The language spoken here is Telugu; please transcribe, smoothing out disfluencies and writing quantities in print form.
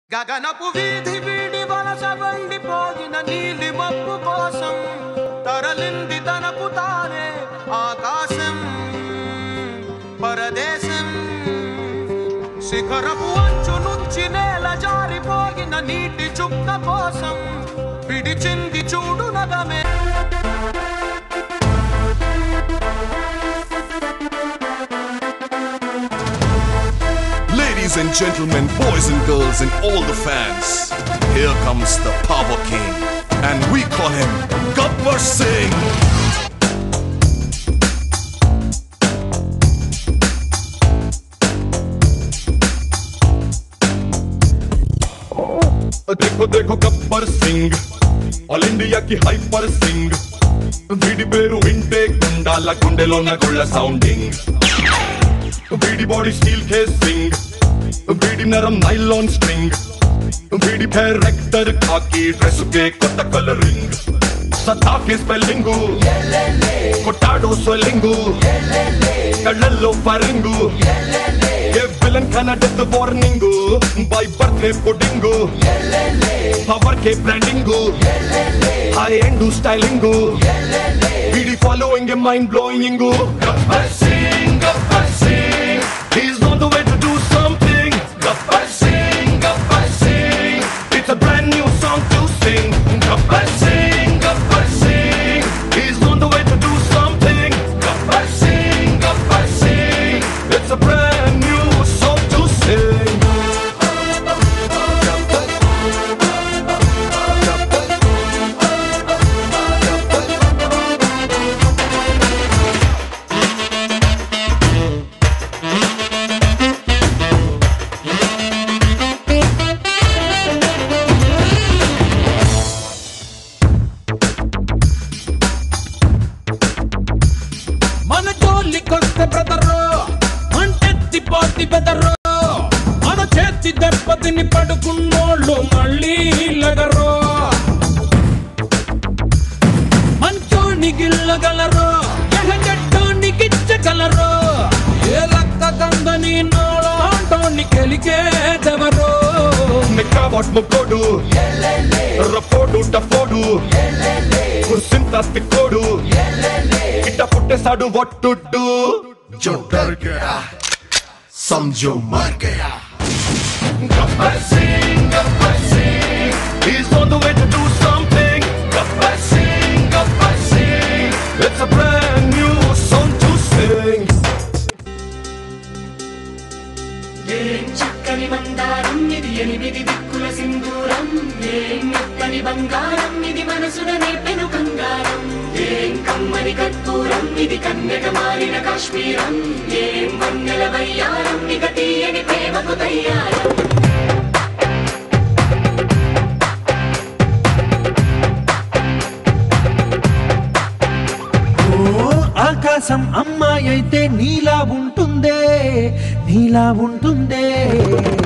గగనపు వీధి వీడి వలస వండిపోయిన నీలి మబ్బు కోసం తరలింది తనకు తానే ఆకాశం పరదేశం శిఖరపు అంచు నుంచి నేల జారిపోయిన నీటి చుక్క కోసం విడిచింది చూడు నగమే. Ladies and gentlemen, boys and girls and all the fans, here comes the Power King and we call him Gabbar Singh. देखो देखो गब्बर सिंह ऑल इंडिया की हाइपर सिंह వీడి పేరు వింటే గుండాల గుండెలోన గుళ్ళ సౌండింగ్ వీడి బాడీ స్టీల్ కేసింగ్ వీడి నరం నైలాన్ స్ట్రింగ్ వీడి క్యారెక్టర్ కాకి డ్రెస్ కే కొత్త కలరింగ్ సదా కే స్పెల్లింగ్ కొట్టాడో స్వెల్లింగ్ కళ్ళల్లో ఫరింగ్ ఏ విలన్ కన death warning by birthday pudding power కే బ్రాండింగ్ హై ఎండ్ స్టైలింగ్ వీడి following a mind blowing Gabbar Singh he's on the way to do something. Gabbar Singh, it's a brand new song to sing. Gabbar Singh, he's on the way to do something. Gabbar Singh, it's a brand new song to sing. మన జోలికొస్తే బ్రదరు మంటెత్తి పోతి బెదరు మన చేతి దెబ్బతిని పడుకున్నోళ్ళు మళ్ళీ లగరు మంచోని గిల్లగలరు ఎహగట్టోని గిచ్చగలరు ఏ లక్క కందని నోళాంటోని కెలికేదెవరు నిక్కబట్ ముక్కోడు రఫోడు టఫోడు కుర్సింత తిక్కోడు ఇట్ట పుట్టేసాడు వట్టుడ్డు जो डर गया समझो मर गया. Gabbar Singh, he's on the way to do something. Gabbar Singh, it's a brand new song to sing. ఏం చక్కని మందారం ఇది ఎనిమిది దిక్కుల సింధూరం ఏం మెత్తని బంగారం ఇది మనసున నేపెను కంగారం ఏం కమ్మని కర్పూరం ఇది కన్యక మారిన కాశ్మీరం ఏం వన్నెల వయ్యారం ఇక తీయని ప్రేమకు తయ్యారం ఆకాశం అమ్మాయి అయితే నీలా ఉంటుందే